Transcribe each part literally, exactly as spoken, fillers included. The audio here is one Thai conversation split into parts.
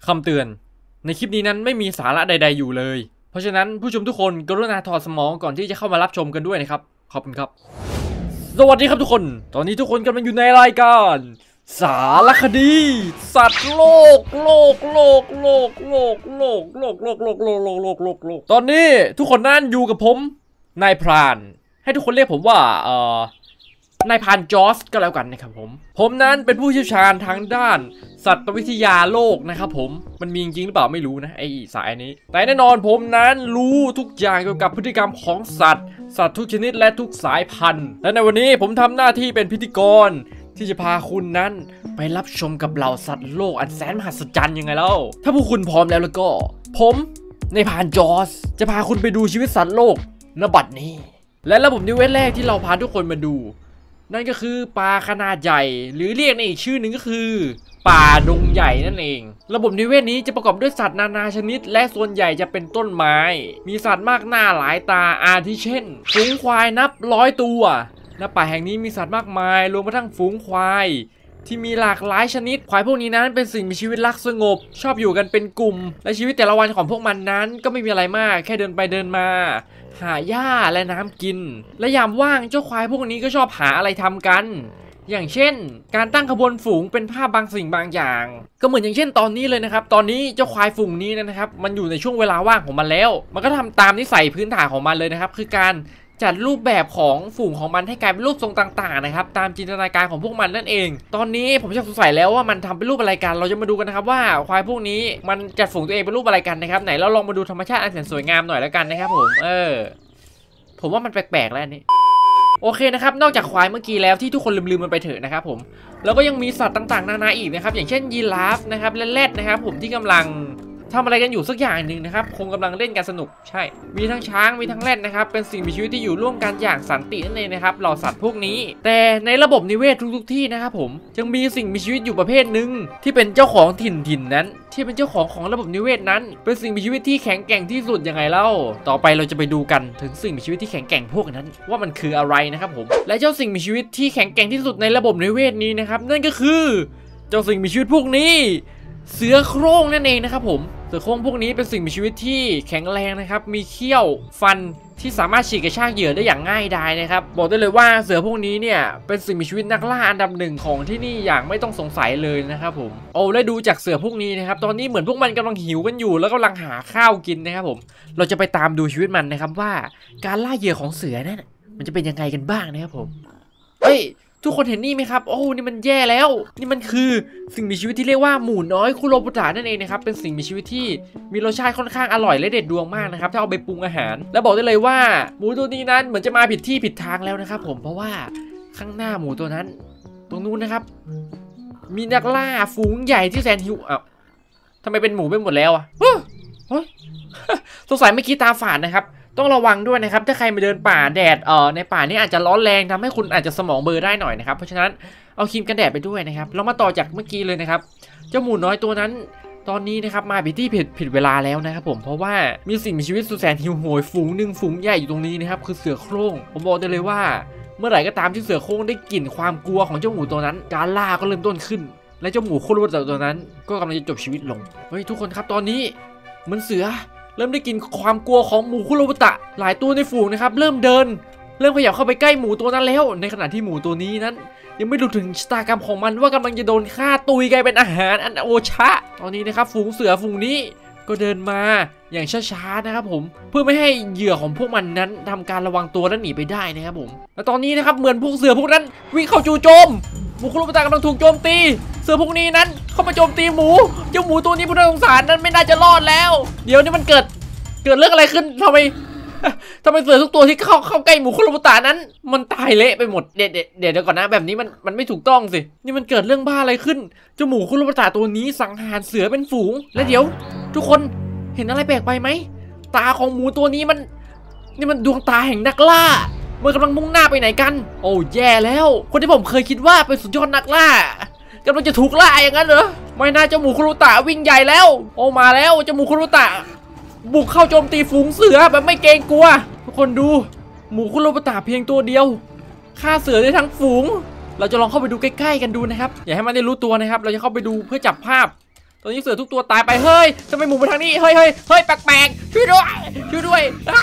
คำเตือนในคลิปนี้นั้นไม่มีสาระใดๆอยู่เลยเพราะฉะนั้นผู้ชมทุกคนกรุณาถอดสมองก่อนที่จะเข้ามารับชมกันด้วยนะครับขอบคุณครับสวัสดีครับทุกคนตอนนี้ทุกคนกำลังอยู่ในรายการสารคดีสัตว์โลกโลกโลกโลกโลกโลกโลกโลกโลกโลกโลกโลกโลกโลกตอนนี้ทุกคนนั่นอยู่กับผมนายพรานให้ทุกคนเรียกผมว่าเอ่อนายพรานจอร์จก็แล้วกันนะครับผมผมนั้นเป็นผู้เชี่ยวชาญทางด้านสัตววิทยาโลกนะครับผมมันมีจริงหรือเปล่าไม่รู้นะไอ้สายนี้แต่แน่นอนผมนั้นรู้ทุกอย่างเกี่ยวกับพฤติกรรมของสัตว์สัตว์ทุกชนิดและทุกสายพันธุ์และในวันนี้ผมทำหน้าที่เป็นพิธีกรที่จะพาคุณนั้นไปรับชมกับเหล่าสัตว์โลกอันแสนมหัศจรรย์ยังไงเล่าถ้าพวกคุณพร้อมแล้วแล้วก็ผมนายพรานจอร์จจะพาคุณไปดูชีวิตสัตว์โลกณบัดนี้และระบบนิเวศแรกที่เราพาทุกคนมาดูนั่นก็คือปลาขนาดใหญ่หรือเรียกในอีกชื่อหนึ่งก็คือป่าดงใหญ่นั่นเองระบบนิเวศนี้จะประกอบด้วยสัตว์นานาชนิดและส่วนใหญ่จะเป็นต้นไม้มีสัตว์มากหน้าหลายตาอาทิเช่นฝูงควายนับร้อยตัวณป่าแห่งนี้มีสัตว์มากมายรวมกระทั่งฝูงควายที่มีหลากหลายชนิดควายพวกนี้นั้นเป็นสิ่งมีชีวิตรักสงบชอบอยู่กันเป็นกลุ่มและชีวิตแต่ละวันของพวกมันนั้นก็ไม่มีอะไรมากแค่เดินไปเดินมาหาหญ้าและน้ำกินและยามว่างเจ้าควายพวกนี้ก็ชอบหาอะไรทำกันอย่างเช่นการตั้งขบวนฝูงเป็นภาพบางสิ่งบางอย่างก็เหมือนอย่างเช่นตอนนี้เลยนะครับตอนนี้เจ้าควายฝูงนี้นะครับมันอยู่ในช่วงเวลาว่างของมันแล้วมันก็ทำตามนิสัยพื้นฐานของมันเลยนะครับคือการจัดรูปแบบของฝูงของมันให้กลายเป็นรูปทรงต่างๆนะครับตามจินตนาการของพวกมันนั่นเองตอนนี้ผมจะสงสัยแล้วว่ามันทำเป็นรูปอะไรกันเราจะมาดูกันนะครับว่าควายพวกนี้มันจัดฝูงตัวเองเป็นรูปอะไรกันนะครับไหนเราลองมาดูธรรมชาติอันแสนสวยงามหน่อยแล้วกันนะครับผมเออผมว่ามันแปลกๆแล้วอันนี้โอเคนะครับนอกจากควายเมื่อกี้แล้วที่ทุกคนลืมๆมันไปเถอะนะครับผมแล้วก็ยังมีสัตว์ต่างๆนานาอีกนะครับอย่างเช่นยีราฟนะครับและแรดนะครับผมที่กำลังทำอะไรกันอยู่สักอย่างหนึ่งนะครับคงกำลังเล่นกันสนุกใช่มีทั้งช้างมีทั้งแรดนะครับเป็นสิ่งมีชีวิตที่อยู่ร่วมกันอย่างสันตินั่นเองนะครับเหล่าสัตว์พวกนี้แต่ในระบบนิเวศทุกๆที่นะครับผมยังมีสิ่งมีชีวิตอยู่ประเภทหนึ่งที่เป็นเจ้าของถิ่นถิ่นนั้นที่เป็นเจ้าของของระบบนิเวศนั้นเป็นสิ่งมีชีวิตที่แข็งแกร่งที่สุดยังไงเล่าต่อไปเราจะไปดูกันถึงสิ่งมีชีวิตที่แข็งแกร่งพวกนั้นว่ามันคืออะไรนะครับผมและเจ้าสิ่งมีชีวิตที่แข็งแกร่งที่สุดในระบบนิเวศนี้นะครับนั่นก็คือเจ้าสิ่งมีชีวิตพวกนี้เสือโคร่งนั่นเองนะครับผมเสือโคร่งพวกนี้เป็นสิ่งมีชีวิตที่แข็งแรงนะครับมีเขี้ยวฟันที่สามารถฉีกกระชากเหยื่อได้อย่างง่ายดายนะครับบอกได้เลยว่าเสือพวกนี้เนี่ยเป็นสิ่งมีชีวิตนักล่าอันดับหนึ่งของที่นี่อย่างไม่ต้องสงสัยเลยนะครับผมโอ้และดูจากเสือพวกนี้นะครับตอนนี้เหมือนพวกมันกำลังหิวกันอยู่แล้วกำลังหาข้าวกินนะครับผมเราจะไปตามดูชีวิตมันนะครับว่าการล่าเหยื่อของเสือนั่นมันจะเป็นยังไงกันบ้างนะครับผมเฮ้ยทุกคนเห็นนี่ไหมครับโอ้นี่มันแย่แล้วนี่มันคือสิ่งมีชีวิตที่เรียกว่าหมูน้อยคุโรบุตะนั่นเองนะครับเป็นสิ่งมีชีวิตที่มีรสชาติค่อนข้างอร่อยและเด็ดดวงมากนะครับถ้าเอาไปปรุงอาหารและบอกได้เลยว่าหมูตัวนี้นั้นเหมือนจะมาผิดที่ผิดทางแล้วนะครับผมเพราะว่าข้างหน้าหมูตัวนั้นตรงนู้นนะครับมีนักล่าฝูงใหญ่ที่แสนหิวอ้าวทำไมเป็นหมูไปหมดแล้วอ่ะเฮ้ยสงสัยเมื่อกี้ตาฝาดนะครับต้องระวังด้วยนะครับถ้าใครมาเดินป่าแดดเอ่อในป่านี้อาจจะร้อนแรงทำให้คุณอาจจะสมองเบลอได้หน่อยนะครับเพราะฉะนั้นเอาครีมกันแดดไปด้วยนะครับเรามาต่อจากเมื่อกี้เลยนะครับเจ้าหมูน้อยตัวนั้นตอนนี้นะครับมาผิดที่ผิดผิดเวลาแล้วนะครับผมเพราะว่ามีสิ่งมีชีวิตสุดแสนหิวโหยฝูงหนึ่งฝูงใหญ่อยู่ตรงนี้นะครับคือเสือโคร่งผมบอกได้เลยว่าเมื่อไหร่ก็ตามที่เสือโคร่งได้กลิ่นความกลัวของเจ้าหมูตัวนั้นการล่าก็เริ่มต้นขึ้นและเจ้าหมูโคโรบุตะตัวนั้นก็กำลังจะจบชีวิตลงเฮ้ยทุกคนครับตอนนี้เหมือนเสือเริ่มได้กินความกลัวของหมูคุโรบุตะหลายตัวในฝูงนะครับเริ่มเดินเริ่มขยับเข้าไปใกล้หมูตัวนั้นแล้วในขณะที่หมูตัวนี้นั้นยังไม่รู้ถึงชะตากรรมของมันว่ากำลังจะโดนฆ่าตุยกลายเป็นอาหารอันโอชะตอนนี้นะครับฝูงเสือฝูงนี้ก็เดินมาอย่างช้าๆนะครับผมเพื่อไม่ให้เหยื่อของพวกมันนั้นทำการระวังตัวและหนีไปได้นะครับผมและตอนนี้นะครับเหมือนพวกเสือพวกนั้นวิ่งเข้าจู่โจมหมูคุโรบุตะกำลังถูกโจมตีเสือพวกนี้นั้นเข้ามาโจมตีหมูเจ้าหมูตัวนี้ผู้น่าสงสารนั้นไม่น่าจะรอดแล้วเดี๋ยวนี้มันเกิดเกิดเรื่องอะไรขึ้นทำไมทำไมเสือทุกตัวที่เข้าเข้าใกล้หมูคุโรบุตะนั้นมันตายเละไปหมดเดี๋ยวเดี๋ยวเดี๋ยวก่อนนะแบบนี้มันมันไม่ถูกต้องสินี่มันเกิดเรื่องบ้าอะไรขึ้นเจ้าหมูคุโรบุตะตัวนี้สังหารเสือเป็นฝูงและเดี๋ยวทุกคนเห็นอะไรแปลกไปไหมตาของหมูตัวนี้มันนี่มันดวงตาแห่งนักล่ามันกำลังมุ่งหน้าไปไหนกันโอ้แย่แล้วคนที่ผมเคยคิดว่าเป็นสุดยอดนักล่ากำลังจะถูกล่าอย่างนั้นเหรอไม่น่าเจ้าหมูคุโรบุตะวิ่งใหญ่แล้วโอ้มาแล้วเจ้าหมูคุโรบุตะบุกเข้าโจมตีฝูงเสือแบบไม่เกรงกลัวทุกคนดูหมูคุโรบุตะเพียงตัวเดียวฆ่าเสือได้ทั้งฝูงเราจะลองเข้าไปดูใกล้ๆกันดูนะครับอย่าให้มันได้รู้ตัวนะครับเราจะเข้าไปดูเพื่อจับภาพตอนนี้เสือทุกตัวตายไปเฮ้ยทำไมหมุนไปทางนี้เฮ้ยเฮ้ยเฮ้ยแปลกๆช่วยด้วยช่วยด้วย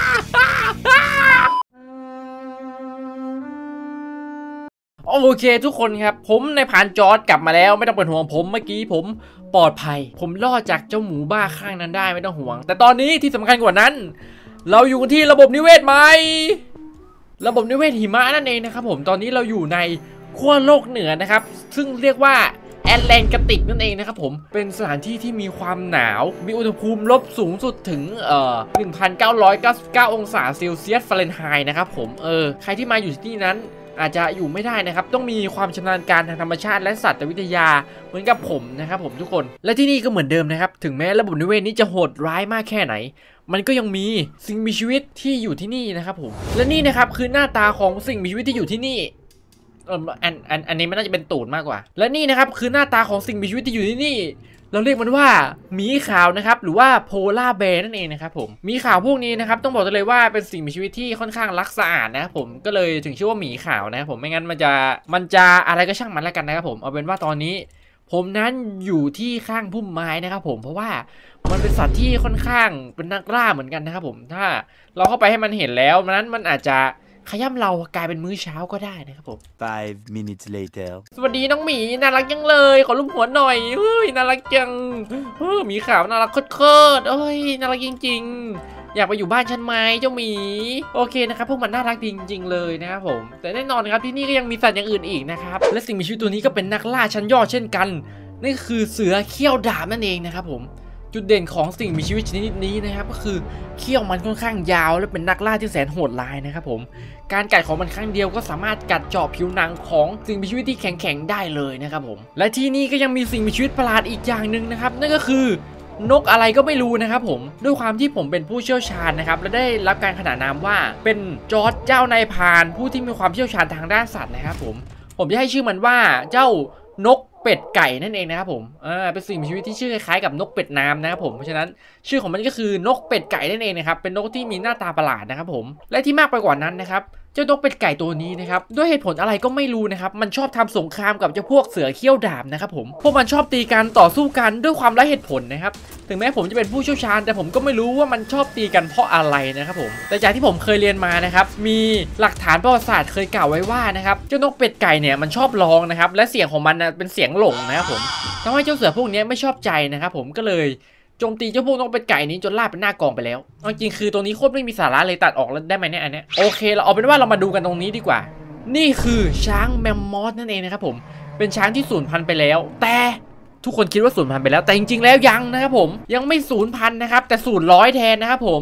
โอเคทุกคนครับผมในผ่านจอร์จกลับมาแล้วไม่ต้องเป็นห่วงผมเมื่อกี้ผมปลอดภัยผมรอดจากเจ้าหมูบ้าข้างนั้นได้ไม่ต้องห่วงแต่ตอนนี้ที่สำคัญกว่านั้นเราอยู่กันที่ระบบนิเวศใหม่ระบบนิเวศหิมะนั่นเองนะครับผมตอนนี้เราอยู่ในขั้วโลกเหนือนะครับซึ่งเรียกว่าแอตแลนติกนั่นเองนะครับผมเป็นสถานที่ที่มีความหนาวมีอุณหภูมิลบสูงสุดถึงเอ่อ หนึ่งพันเก้าร้อยเก้าสิบเก้า องศาเซลเซียสฟาเรนไฮต์นะครับผมเออใครที่มาอยู่ที่นั้นอาจจะอยู่ไม่ได้นะครับต้องมีความชำนาญการทางธรรมชาติและสัตววิทยาเหมือนกับผมนะครับผมทุกคนและที่นี่ก็เหมือนเดิมนะครับถึงแม้ระบบนิเวศนี้จะโหดร้ายมากแค่ไหนมันก็ยังมีสิ่งมีชีวิตที่อยู่ที่นี่นะครับผมและนี่นะครับคือหน้าตาของสิ่งมีชีวิตที่อยู่ที่นี่เอออันอันอันนี้มันน่าจะเป็นตูดมากกว่าและนี่นะครับคือหน้าตาของสิ่งมีชีวิตที่อยู่ที่นี่เราเรียกมันว่าหมีขาวนะครับหรือว่าโพล่าแบร์นั่นเองนะครับผมหมีขาวพวกนี้นะครับต้องบอกเลยว่าเป็นสิ่งมีชีวิตที่ค่อนข้างรักสะอาดนะครับผมก็เลยถึงชื่อว่าหมีขาวนะครับผมไม่งั้นมันจะมันจะอะไรก็ช่างมันแล้วกันนะครับผมเอาเป็นว่าตอนนี้ผมนั้นอยู่ที่ข้างพุ่มไม้นะครับผมเพราะว่ามันเป็นสัตว์ที่ค่อนข้างเป็นนักล่าเหมือนกันนะครับผมถ้าเราเข้าไปให้มันเห็นแล้วนั้นมันอาจจะขย้ำเรากลายเป็นมื้อเช้าก็ได้นะครับผม five minutes later สวัสดีน้องหมีน่ารักจังเลยขอรูปหัวหน่อยเฮ้ยน่ารักจังเฮ้ยหมีขาวน่ารักโคตรๆเอ้ยน่ารักจริงๆอยากไปอยู่บ้านฉันไหมเจ้าหมีโอเคนะครับพวกมันน่ารักจริงๆเลยนะครับผมแต่แน่นอนครับที่นี่ก็ยังมีสัตว์อย่างอื่นอีกนะครับและสิ่งมีชีวิตตัวนี้ก็เป็นนักล่าชั้นยอดเช่นกันนี่คือเสือเขี้ยวดาบนั่นเองนะครับผมจุดเด่นของสิ่งมีชีวิตชนิดนี้นะครับก็คือเขี้ยวมันค่อนข้างยาวและเป็นนักล่าที่แสนโหดร้ายนะครับผมการกัดของมันครั้งเดียวก็สามารถกัดเจาะผิวหนังของสิ่งมีชีวิตที่แข็งๆได้เลยนะครับผมและที่นี่ก็ยังมีสิ่งมีชีวิตประหลาดอีกอย่างหนึ่งนะครับนั่นก็คือนกอะไรก็ไม่รู้นะครับผมด้วยความที่ผมเป็นผู้เชี่ยวชาญนะครับและได้รับการขนานนามว่าเป็นจอร์จเจ้านายพรานผู้ที่มีความเชี่ยวชาญทางด้านสัตว์นะครับผมผมจะให้ชื่อมันว่าเจ้านกเป็ดไก่นั่นเองนะครับผมอ่าเป็นสิ่งมีชีวิตที่ชื่อคล้ายๆกับนกเป็ดน้ำนะครับผมเพราะฉะนั้นชื่อของมันก็คือนกเป็ดไก่นั่นเองนะครับเป็นนกที่มีหน้าตาประหลาดนะครับผมและที่มากไปกว่านั้นนะครับเจ้านกเป็ดไก่ตัวนี้นะครับด้วยเหตุผลอะไรก็ไม่รู้นะครับมันชอบทำสงครามกับเจ้าพวกเสือเขี้ยวดาบนะครับผมพวกมันชอบตีกันต่อสู้กันด้วยความไร้เหตุผลนะครับถึงแม้ผมจะเป็นผู้เชี่ยวชาญแต่ผมก็ไม่รู้ว่ามันชอบตีกันเพราะอะไรนะครับผมแต่จากที่ผมเคยเรียนมานะครับมีหลักฐานประวัติศาสตร์เคยกล่าวไว้ว่านะครับเจ้านกเป็ดไก่เนี่ยมันชอบร้องนะครับและเสียงของมันนะเป็นเสียงหลงนะครับผมทำให้เจ้าเสือพวกนี้ไม่ชอบใจนะครับผมก็เลยโจมตีเจ้าพวกนกเป็ดไก่นี้จนลาบเป็นหน้ากองไปแล้วจริงคือตรงนี้โคตรไม่มีสาระเลยตัดออกแล้วได้ไหมเนี่ยอันเนี้ยโอเคเราเอาเป็นว่าเรามาดูกันตรงนี้ดีกว่านี่คือช้างแมมมอสนั่นเองนะครับผมเป็นช้างที่สูญพันธุ์ไปแล้วแต่ทุกคนคิดว่าสูญพันธุ์ไปแล้วแต่จริงๆแล้วยังนะครับผมยังไม่สูญพันธุ์นะครับแต่สูญร้อยแทนนะครับผม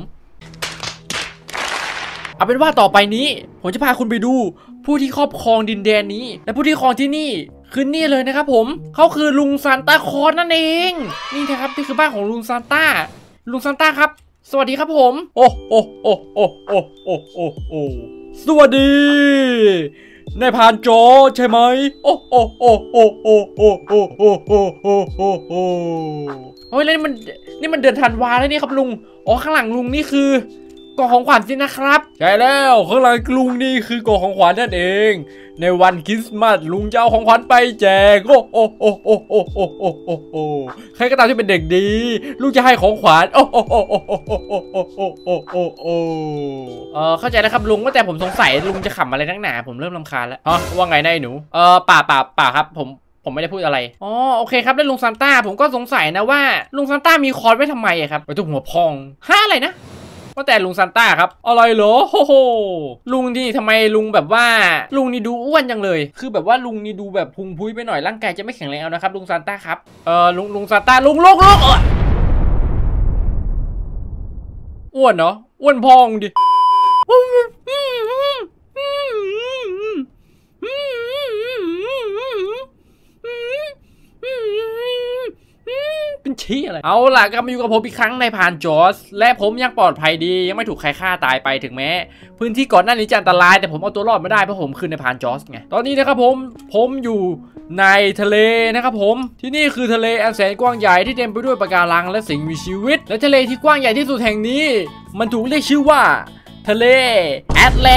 เอาเป็นว่าต่อไปนี้ผมจะพาคุณไปดูผู้ที่ครอบครองดินแดนนี้และผู้ที่ครองที่นี่คือนี่เลยนะครับผมเขาคือลุงซานต้าคลอสนั่นเองนี่นะครับนี่คือบ้านของลุงซานต้าลุงซานต้าครับสวัสดีครับผมโอ้โอ้โอ้โอ้โอ้โอ้โอ้โอ้สวัสดีนายพานโจใช่ไหมโอ้โอ้โอ้โอ้โอ้โอ้โอ้โอ้โอ้โอ้โอ้โอ้เฮ้ยแล้วนี่มันนี่มันเดือนธันวาแล้วนี่ครับลุงอ๋อข้างหลังลุงนี่คือกล่องของขวัญสินะครับใช่แล้วข้างหลังลุงนี่คือกล่องของขวัญนั่นเองในวันคริสต์มาสลุงจะเอาของขวัญไปแจกโอ้โอ้โอ้โอ้โอ้โอ้โอ้โอ้โอ้ใครก็ตามที่เป็นเด็กดีลุงจะให้ของขวัญโอ้โอ้โอ้โอ้โอ้โอ้โอ้โอ้โอ้โอ้โอ้โอ้เออเข้าใจแล้วครับลุงว่าแต่ผมสงสัยลุงจะขำอะไรนักหนาผมเริ่มรำคาญแล้วฮะว่าไงนายหนูเออป่าป่าป่าครับผมผมไม่ได้พูดอะไรอ๋อโอเคครับแล้วลุงซานต้าผมก็สงสัยนะว่าลุงซานต้ามีคอร์สไว้ทำไมอะครับไว้ตรงหัวพองฮะอะไรนะว่าแต่ลุงซานต้าครับอะไรเหรอโอ้โหลุงนี่ทำไมลุงแบบว่าลุงนี่ดูอ้วนจังเลยคือแบบว่าลุงนี่ดูแบบพุงพุ้ยไปหน่อยร่างกายจะไม่แข็งแรงเอานะครับลุงซานต้าครับเออลุงลุงซานต้าลุงลุงลุงอ้วนเนาะอ้วนพองดิเป็นชี้อะไรเอาล่ะก็มาอยู่กับผมอีกครั้งในพานจอร์จและผมยังปลอดภัยดียังไม่ถูกใครฆ่าตายไปถึงแม้พื้นที่ก่อนหน้านี้จะอันตรายแต่ผมเอาตัวรอดมาได้เพราะผมคือในพานจอร์จไงตอนนี้นะครับผมผมอยู่ในทะเลนะครับผมที่นี่คือทะเลอันแสนกว้างใหญ่ที่เต็มไปด้วยปะการังและสิ่งมีชีวิตและทะเลที่กว้างใหญ่ที่สุดแห่งนี้มันถูกเรียกชื่อว่าทะเลแอตแลนติก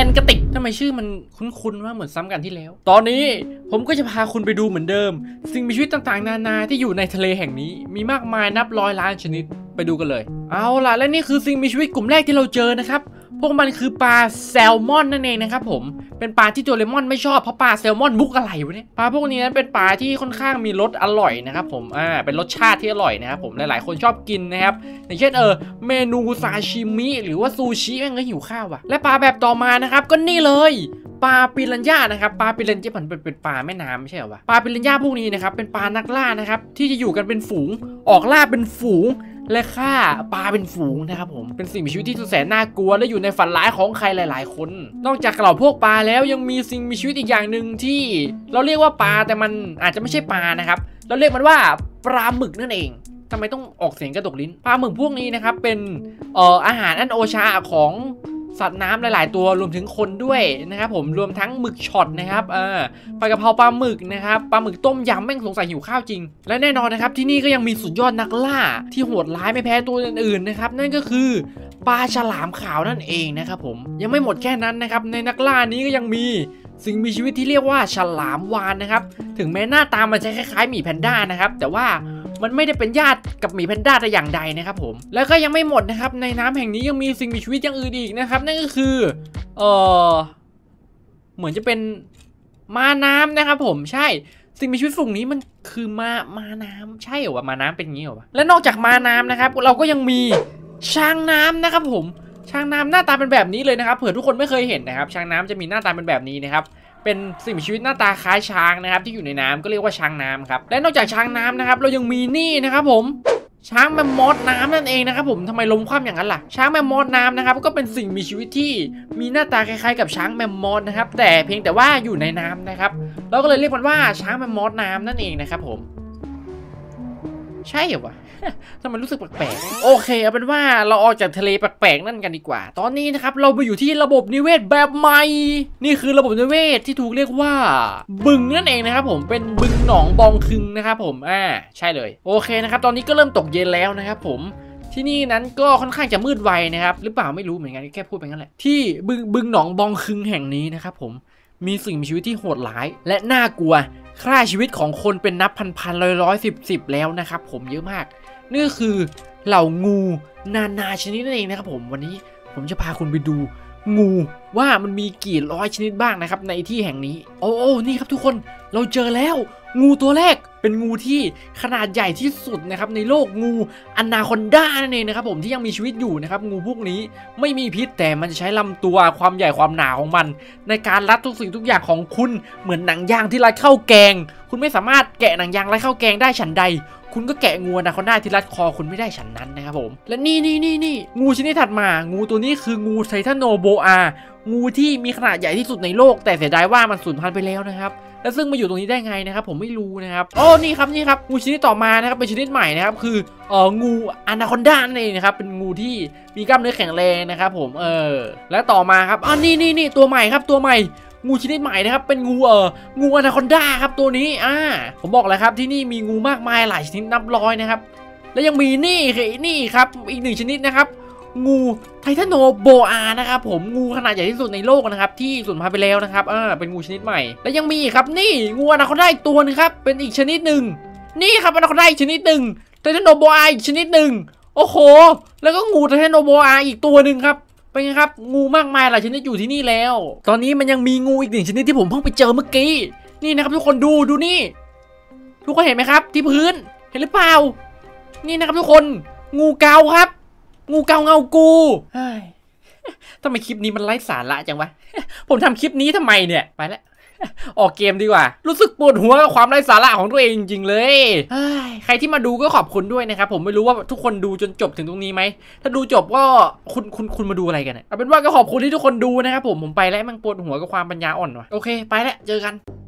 ทำไมชื่อมันคุ้นๆว่าเหมือนซ้ำกันที่แล้วตอนนี้ผมก็จะพาคุณไปดูเหมือนเดิมสิ่งมีชีวิตต่างๆนานาที่อยู่ในทะเลแห่งนี้มีมากมายนับร้อยล้านชนิดไปดูกันเลยเอาล่ะและนี่คือสิ่งมีชีวิตกลุ่มแรกที่เราเจอนะครับพวกมันคือปลาแซลมอนนั่นเองนะครับผมเป็นปลาที่โดเรมอนไม่ชอบเพราะปลาแซลมอนมุกอะไรวะเนี่ยปลาพวกนี้นั้นเป็นปลาที่ค่อนข้างมีรสอร่อยนะครับผมอ่าเป็นรสชาติที่อร่อยนะครับผมหลายๆคนชอบกินนะครับอย่างเช่นเออเมนูซาชิมิหรือว่าซูชิแม่งก็หิวข้าวว่ะและปลาแบบต่อมานะครับก็นี่เลยปลาปิรันย่านะครับปลาปิรันย่ามันเป็นเป็นปลาแม่น้ำไม่ใช่เหรอวะปลาปิรันย่าพวกนี้นะครับเป็นปลานักล่านะครับที่จะอยู่กันเป็นฝูงออกล่าเป็นฝูงและฆ่าปลาเป็นฝูงนะครับผมเป็นสิ่งมีชีวิตที่สุดแสนน่ากลัวและอยู่ในฝันร้ายของใครหลายๆคนนอกจากเหล่าพวกปลาแล้วยังมีสิ่งมีชีวิตอีกอย่างหนึ่งที่เราเรียกว่าปลาแต่มันอาจจะไม่ใช่ปลานะครับเราเรียกมันว่าปลาหมึกนั่นเองทำไมต้องออกเสียงกระดกลิ้นปลาหมึกพวกนี้นะครับเป็นเอ่ออาหารอันโอชาของสัตว์น้ำหลายๆตัวรวมถึงคนด้วยนะครับผมรวมทั้งหมึกช็อตนะครับเออปลากระเพราปลาหมึกนะครับปลาหมึกต้มยำแม่งสงสัยหิวข้าวจริงและแน่นอนนะครับที่นี่ก็ยังมีสุดยอดนักล่าที่โหดร้ายไม่แพ้ตัวอื่นๆนะครับนั่นก็คือปลาฉลามขาวนั่นเองนะครับผมยังไม่หมดแค่นั้นนะครับในนักล่านี้ก็ยังมีสิ่งมีชีวิตที่เรียกว่าฉลามวาฬนะครับถึงแม้หน้าตามันจะคล้ายๆหมีแพนด้านะครับแต่ว่ามันไม่ได้เป็นญาติกับหมีแพนด้าแต่อย่างใดนะครับผมแล้วก็ยังไม่หมดนะครับในน้ำแห่งนี้ยังมีสิ่งมีชีวิตอย่างอื่นอีกนะครับนั่นก็คือเออเหมือนจะเป็นม้าน้ำนะครับผมใช่สิ่งมีชีวิตฝูงนี้มันคือม้าม้าน้ำใช่เหรอวะม้าน้ำเป็นงี้เหรอวะและนอกจากม้าน้ำนะครับเราก็ยังมีช้างน้ำนะครับผมช้างน้ำหน้าตาเป็นแบบนี้เลยนะครับเผื่อทุกคนไม่เคยเห็นนะครับช้างน้ำจะมีหน้าตาเป็นแบบนี้นะครับเป็นสิ่งมีชีวิตหน้าตาคล้ายช้างนะครับที่อยู่ในน้ำก็เรียกว่าช้างน้ำครับและนอกจากช้างน้ำนะครับเรายังมีนี่นะครับผมช้างแมมมอสน้ำนั่นเองนะครับผมทำไมล้มคว่ำอย่างนั้นล่ะช้างแมมมอสน้ำนะครับก็เป็นสิ่งมีชีวิตที่มีหน้าตาคล้ายๆกับช้างแมมมอสนะครับแต่เพียงแต่ว่าอยู่ในน้ำนะครับเราก็เลยเรียกมันว่าช้างแมมมอสน้ำนั่นเองนะครับผมใช่เหรอวะ ทำไมรู้สึกแปลกๆโอเคเอาเป็นว่าเราออกจากทะเลแปลกๆนั่นกันดีกว่าตอนนี้นะครับเราไปอยู่ที่ระบบนิเวศแบบใหม่นี่คือระบบนิเวศที่ถูกเรียกว่าบึงนั่นเองนะครับผมเป็นบึงหนองบองคึงนะครับผมอ่าใช่เลยโอเคนะครับตอนนี้ก็เริ่มตกเย็นแล้วนะครับผมที่นี่นั้นก็ค่อนข้างจะมืดไวนะครับหรือเปล่าไม่รู้เหมือนกันแค่พูดไปงั้นแหละที่บึงบึงหนองบองคึงแห่งนี้นะครับผมมีสิ่งมีชีวิตที่โหดร้ายและน่ากลัวฆ่าชีวิตของคนเป็นนับพันพันร้อยร้อยสิบสิบแล้วนะครับผมเยอะมากนี่คือเหล่างูนานาชนิดนั่นเองนะครับผมวันนี้ผมจะพาคุณไปดูงูว่ามันมีกี่ร้อยชนิดบ้างนะครับในที่แห่งนี้โอ้โอ้นี่ครับทุกคนเราเจอแล้วงูตัวแรกเป็นงูที่ขนาดใหญ่ที่สุดนะครับในโลกงูอนาคอนดานั่นเองนะครับผมที่ยังมีชีวิตอยู่นะครับงูพวกนี้ไม่มีพิษแต่มันจะใช้ลำตัวความใหญ่ความหนาของมันในการรัดทุกสิ่งทุกอย่างของคุณเหมือนหนังยางที่รัดเข้าแกงคุณไม่สามารถแกะหนังยางรัดเข้าแกงได้ฉันใดคุณก็แกะงูอนาคอนดาที่รัดคอคุณไม่ได้ฉันนั้นนะครับผมและนี่นี่นี่นี่งูชนิดถัดมางูตัวนี้คืองูไททันโนโบอางูที่มีขนาดใหญ่ที่สุดในโลกแต่เสียดายว่ามันสูญพันธุ์ไปแล้วนะครับและซึ่งมาอยู่ตรงนี้ได้ไงนะครับผมไม่รู้นะครับโอ้นี่ครับนี่ครับงูชนิดต่อมานะครับเป็นชนิดใหม่นะครับคือเอ่องูอนาคอนดานั่นเองนะครับเป็นงูที่มีกล้ามเนื้อแข็งแรงนะครับผมเออและต่อมาครับอ๋อนี่นี่นี่ตัวใหม่ครับตัวใหม่งูชนิดใหม่นะครับเป็นงูเอ่องูอนาคอนดาครับตัวนี้อ่าผมบอกเลยครับที่นี่มีงูมากมายหลายชนิดนับร้อยนะครับและยังมีนี่นี่ครับอีกหนึ่งชนิดนะครับงูไททันโนโบอานะครับผมงูขนาดใหญ่ที่สุดในโลกนะครับที่สูญพันธุ์ไปแล้วนะครับอ่าเป็นงูชนิดใหม่และยังมีครับนี่งูอนาคอนดาอีกตัวนึงครับเป็นอีกชนิดหนึ่งนี่ครับอนาคอนดาอีกชนิดหนึ่งไททันโนโบอาอีกชนิดหนึ่งโอ้โหแล้วก็งูไททันโนโบอาอีกตัวหนึ่งครับเป็นไงครับงูมากมายหลายชนิดอยู่ที่นี่แล้วตอนนี้มันยังมีงูอีกหนึ่งชนิดที่ผมเพิ่งไปเจอเมื่อกี้นี่นะครับทุกคนดูดูนี่ทุกคนเห็นไหมครับที่พื้นเห็นหรือเปล่านี่นะครับทุกคนงูเกาครับงูเกาเงากูเฮ้ยทำไมคลิปนี้มันไร้สาระจังวะผมทำคลิปนี้ทำไมเนี่ยไปแล้วออกเกมดีกว่ารู้สึกปวดหัวกับความไร้สาระของตัวเองจริงๆเลยใครที่มาดูก็ขอบคุณด้วยนะครับผมไม่รู้ว่าทุกคนดูจนจบถึงตรงนี้ไหมถ้าดูจบก็คุณคุณคุณมาดูอะไรกันเอาเป็นว่าก็ขอบคุณที่ทุกคนดูนะครับผมผมไปแล้วมันปวดหัวกับความปัญญาอ่อนว่ะโอเคไปแล้วเจอกัน